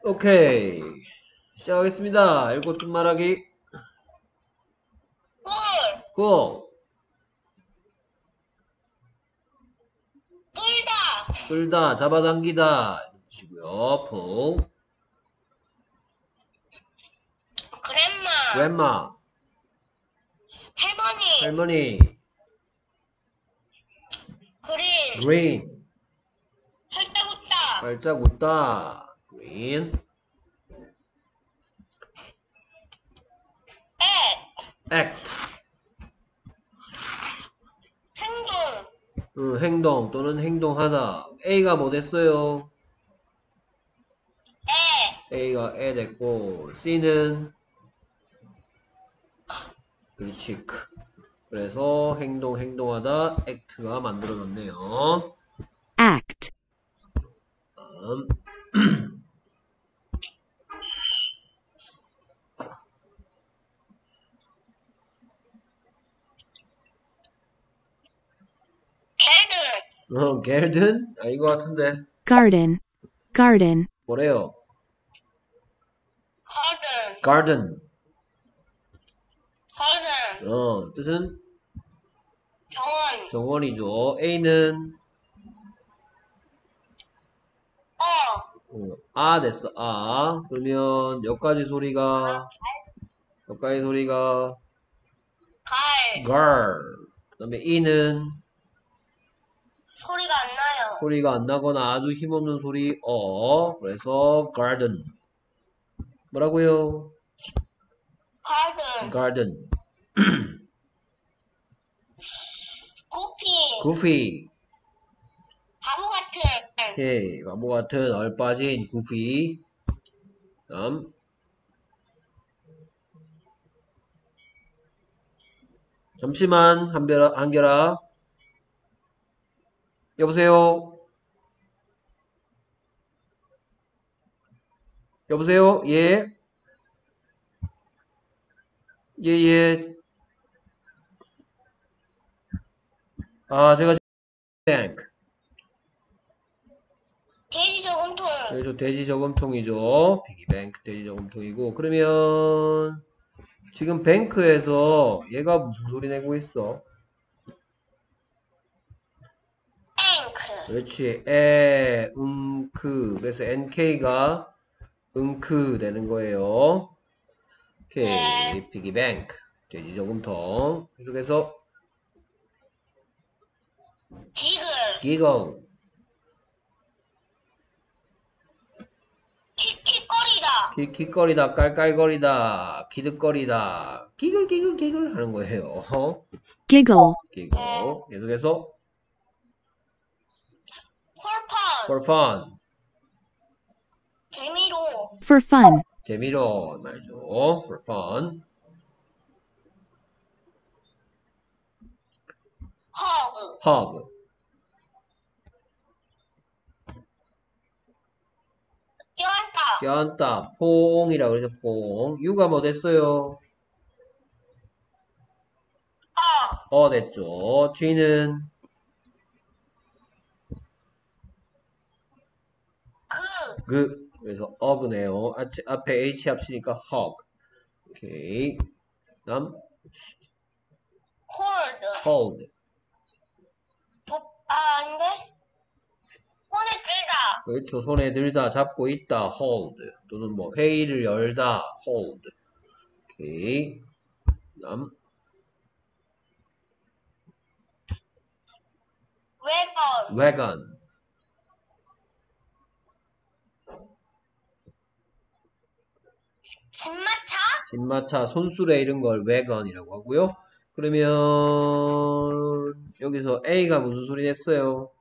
오케이. 시작하겠습니다. 읽고 뜬 말하기. 꿀, 고! 끌다, 끌다, 잡아당기다. 이런 뜻이고요. pull, 그랜마, grandma, 할머니, 할머니, 그린, green, 활짝 웃다, 발짝 웃다. green, 액, act, 행동, 행동 또는 행동하다. A가 뭐 됐어요? 애, A가 애 됐고, C는 그렇지. 그래서 행동하다, act가 만들어졌네요. act, 다음. 개든, 겔든? 아닌 것 같은데. garden, garden, 뭐래요? 거든, garden. 거든, 뜻은 정원, 정원이죠. A는 아 됐어. 아. 그러면 여기까지 소리가 갈, girl. 그다음에 E는 소리가 안 나요. 소리가 안 나거나 아주 힘없는 소리 그래서 garden. 뭐라고요? 가든, garden. 구피, goofy. 바보 같은, 오케이. 바보 같은 얼빠진 goofy. 다음. 잠시만 한결아. 여보세요? 여보세요? 예? 예, 예. 아, 제가 탱크. 돼지 저금통, 그래서 돼지 저금통이죠. 피기뱅크 돼지 저금통이고. 그러면 지금 뱅크에서 얘가 무슨 소리 내고 있어? 앵크, 그렇지. 그래서 NK가 되는 거예요. 네, 오케이. 피기뱅크 돼지 저금통. 계속해서 비글, giggle. 킥킥거리다, 킥킥거리다, 깔깔거리다, 기득거리다, 기글 하는 거예요. giggle, 기글. 계속해서 콜판, for fun. 재미로, for fun, 재미로 말이죠. for fun. 허그, hug. 껴안다, 껴안다. 포옹이라 그러죠. 포옹. 유가 뭐 됐어요? 됐죠. G는 그, 그래서 어그네요. 앞에 H 합치니까 hug. 오케이. 다음 콜드, hold. 아닌데? 손에 들다, 그렇죠. 손에 들다 잡고 있다. hold. 또는 뭐 회의를 열다. hold. 오케이. 다음 외건, wagon. 진마차, 진마차 손수레 이런 걸 wagon이라고 하고요. 그러면 여기서 A가 무슨 소리 냈어요?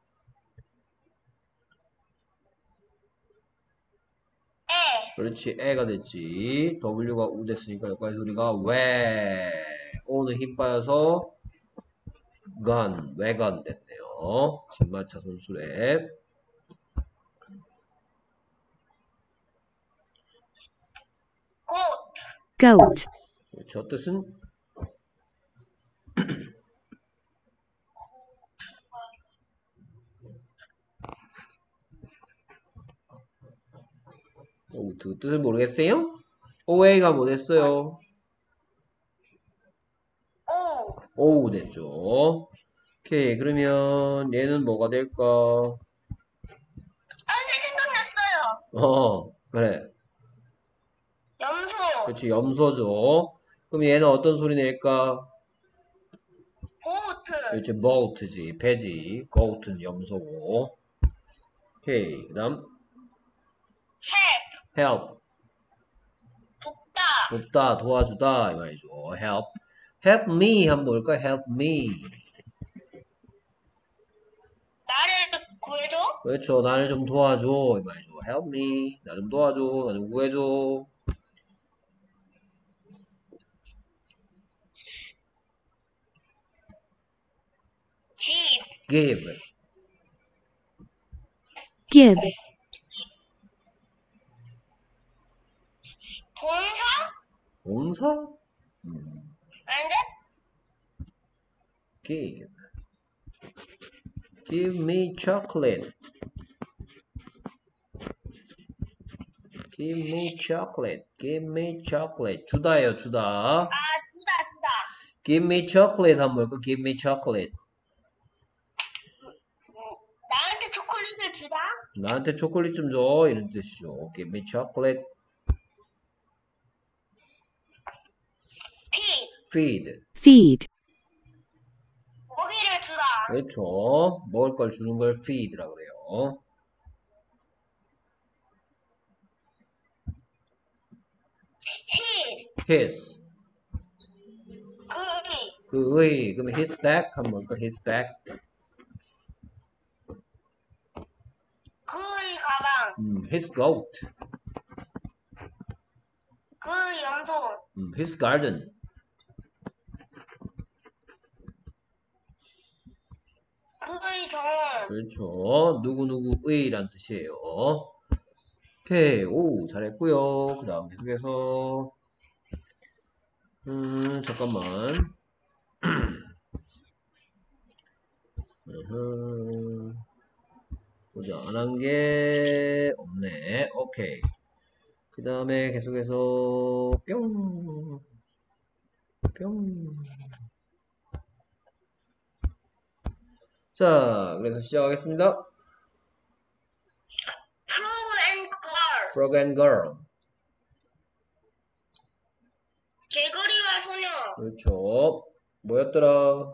애, 그렇지. 애가 됐지. W가 우 됐으니까 여기까지 소리가 왜. O는 힘 빠져서 wagon 됐네요. 진마차 손수레. 꽃, goat, 그렇죠. 뜻은 out 뜻을 모르겠어요? away가 뭐 됐어요? O. 됐죠. 오케이, 그러면 얘는 뭐가 될까? 네, 생각났어요. 그래. 염소. 그렇지, 염소죠. 그럼 얘는 어떤 소리 낼까? 보트. 그렇지, boat지, 배지. goat는 염소고. 오케이, 그 다음, help. help. 돕다. 돕다, 도와주다, 이 말이죠. help. help me 한번 볼까? help me. 나를 구해줘. 그렇죠, 나를 좀 도와줘, 이 말이죠. help me. 나 좀 도와줘, 나 좀 구해줘. give. give. give, 봉사? 봉사? 아닌데? give. give me chocolate. give me chocolate. give me chocolate. 주다예요, 주다. 주다. give me chocolate 한번 볼까? give me chocolate. 나한테 초콜릿을 주다. 나한테 초콜릿 좀 줘. 이런 뜻이죠. give me chocolate. feed. feed, 먹이를 주다. 그렇죠. 먹을 걸 주는 걸 feed라 그래요. his. 그의. 그러면 his back 한번 볼까? his back. 그의 가방. his goat. 그의 염소. his garden. 그의 정원. 그렇죠. 누구누구의란 뜻이에요. 오케이. 오, 잘했고요. 그 다음 계속해서 잠깐만. 보자. 안 한 게 없네. 오케이. 그 다음에 계속해서 뿅. 뿅. 자, 그래서 시작하겠습니다. Frog frog and girl. and girl. 개구리와 소녀. 그렇죠. 뭐였더라?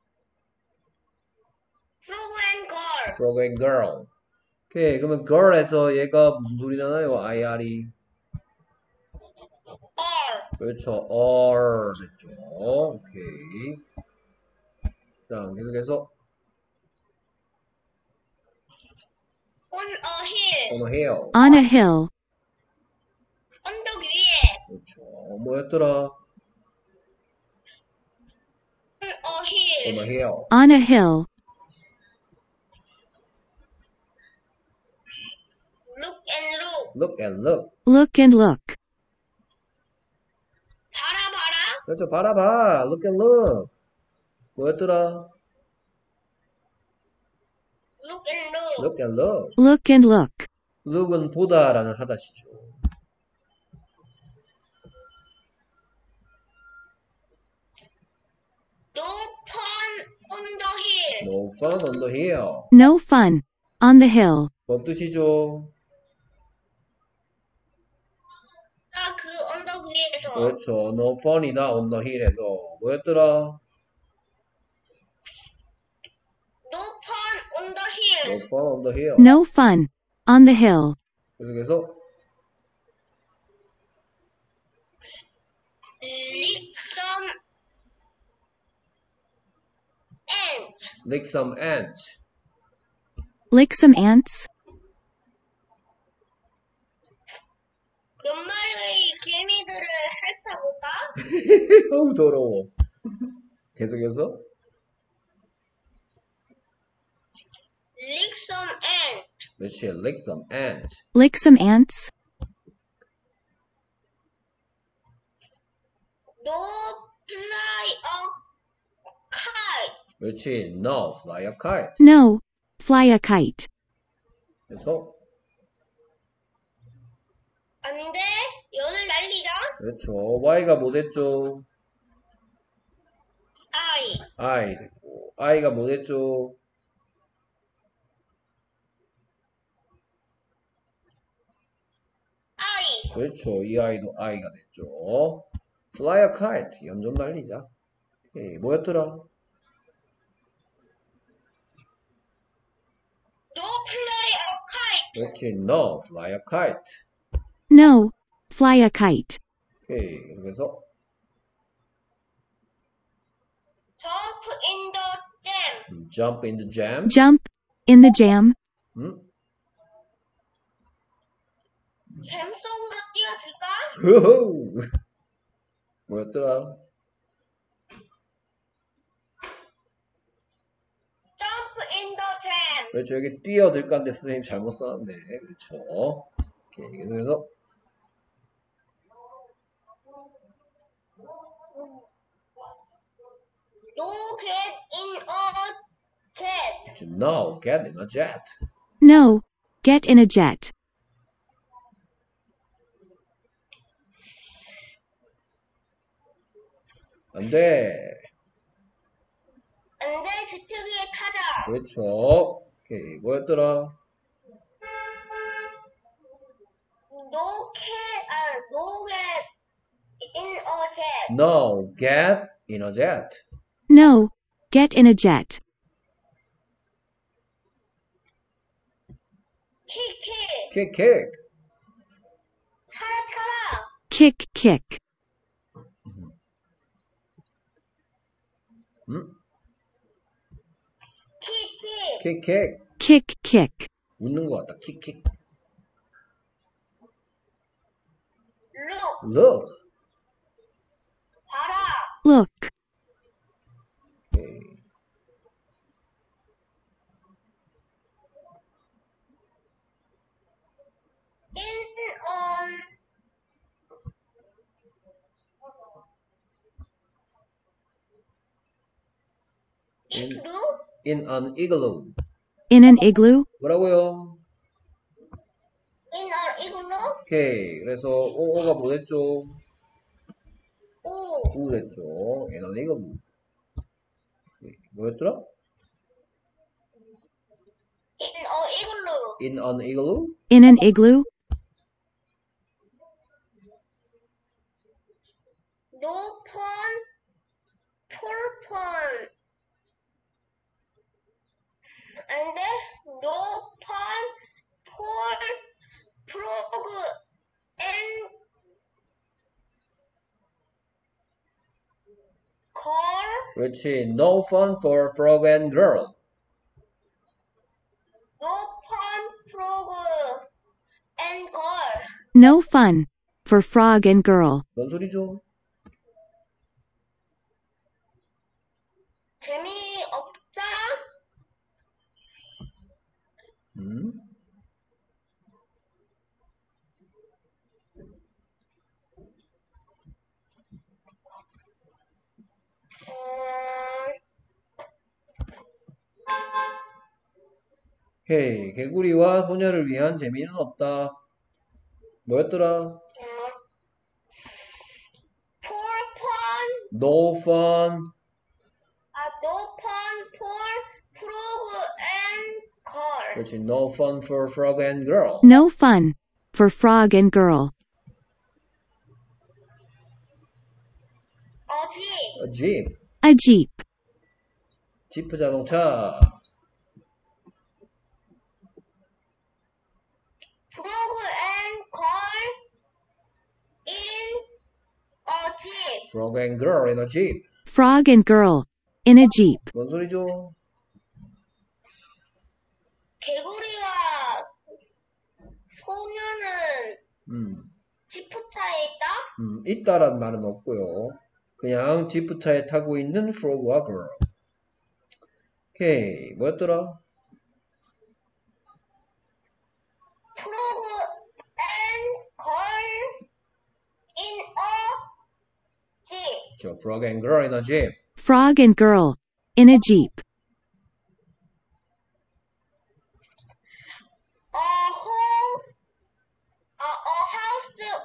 Frog and girl. frog and girl. 오케이. 그러면 girl에서 얘가 무슨 소리 나나요? IR이. Or. 그렇죠. or 됐죠. 오케이. 자, 계속해서 On a hill. on a hill. on a hill, 언덕 위에. 그렇죠. 뭐였더라? On on a hill. a hill. on a hill, Look and look. look and look. look and look, 봐라. 그렇죠. 봐라. look and look. 뭐였더라? Look and look. look and look. look and look, look은 보다라는 하다시죠. No fun on the hill. no fun on the hill. no fun, on the hill, 뭔 뜻이죠? 그 언덕 위에서. 그렇죠. no fun이다 on the hill에서 뭐였더라? No fun on the hill. no fun on the hill. no fun, on the hill, 계속해서 Lick some ants. lick some ants. lick some ants, 몇 마리의 개미들을 핥아볼까? 어우 더러워. 계속해서 Lick some ants. 그렇지. lick some ants. lick some ants, No fly a kite. 그렇지. no fly a kite. no, fly a kite, 그래서 안 돼. 연을 날리자. 그렇죠. Y가 뭐 됐죠? I. I 됐고. I가 뭐 됐죠? I. 그렇죠. 이 아이도 I가 됐죠. Fly a kite. 연 좀 날리자. 오케이. 뭐였더라? No play a kite. 그렇지. No. Fly a kite. No. Fly a kite. 오케이. 그래서 Jump in the jam. jump in the jam. Jump in the jam. 음? 잼 속으로 뛰어들까? 호호. 뭐였더라? Jump in the jam. 그렇죠. 여기 뛰어들까인데 선생님 잘못 썼는데. 그렇죠. 오케이. 그래서 No get in a jet. no. Get in a jet. No. Get in a jet. 안 돼. 안 돼. 제트기에 타자. 그렇죠. 오케이. 뭐였더라? No get in a jet. No. Get in a jet. No. Get in a jet. 키키. Kick, kick. 차라. Kick, kick. 음? 키키. Kick, kick. Kick, kick. 웃는 것 같다. Kick, kick. Look. Look. 봐라. Look. 오케이. igloo. In an igloo. In an igloo. 뭐라고요? In an igloo. 오케이. 그래서 오가 뭐 됐죠? 오. 우 됐죠. In an igloo. 오케이. 뭐였더라? In a igloo. In an igloo. In an igloo. No pun. Poor pun. And then no pun. Poor frog and car. 그렇지. No fun for frog and girl. No pun. Frog and girl. No fun. For frog and girl. 뭔 소리죠? 재미없다. 음? 오케이. 개구리와 소녀를 위한 재미는 없다. 뭐였더라? Poor pun. No fun. No pun for frog and girl. 그렇지. No fun for frog and girl. No fun. For frog and girl. 어지. A jeep. A jeep. 지프 자동차. Frog and girl in a jeep. Frog and girl in a jeep. Frog and girl. In a jeep. 뭔 소리죠? 개구리와 소녀는 지프차에 있다? 있다란 말은 없고요. 그냥 지프차에 타고 있는 frog와 girl. 오케이. 뭐였더라? Frog and girl in a jeep. 저 frog and girl in a jeep. Frog and girl. In a jeep. A house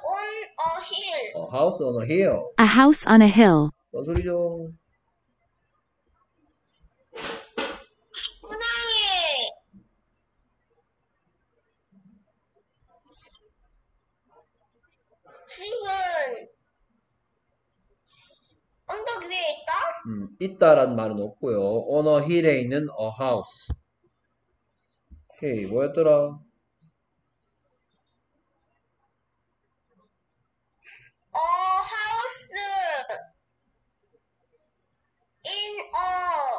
house on a hill. A house on a hill. 뭔 소리죠? 호랑이 집은 언덕 위에 있다? 있다란 말은 없고요. on a hill에 있는 a house. 오케이, 뭐였더라? house in a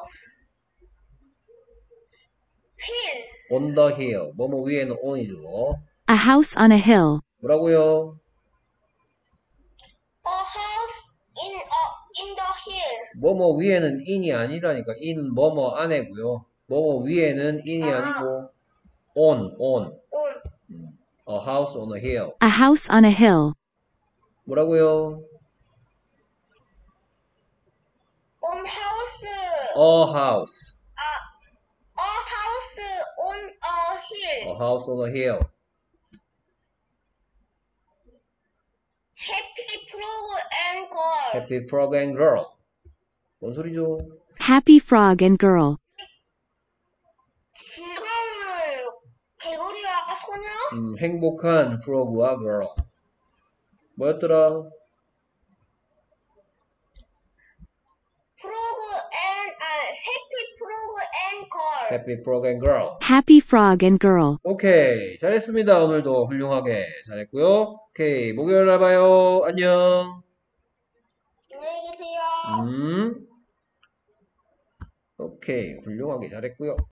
hill. on the hill. 뭐뭐 위에는 on이죠. A house on a hill. 뭐라고요? A house in the hill. 뭐뭐 위에는 in이 아니라니까. in 뭐뭐 안에고요. 뭐뭐 위에는 in이 아니고 on. On A house on a hill. A house on a hill. 뭐라고요? house. A house. A house on a hill. A house on a hill. Happy frog and girl. Happy frog and girl. 뭔 소리죠? Happy frog and girl. 즐거운 개구리와 소녀. 행복한 frog와 girl. 뭐였더라? Happy frog and girl. Happy frog and girl. Happy frog and girl. 오케이. 잘했습니다. 오늘도 훌륭하게 잘했고요. 오케이. 목요일 날 봐요. 안녕. 안녕히 계세요. 오케이. 훌륭하게 잘했고요.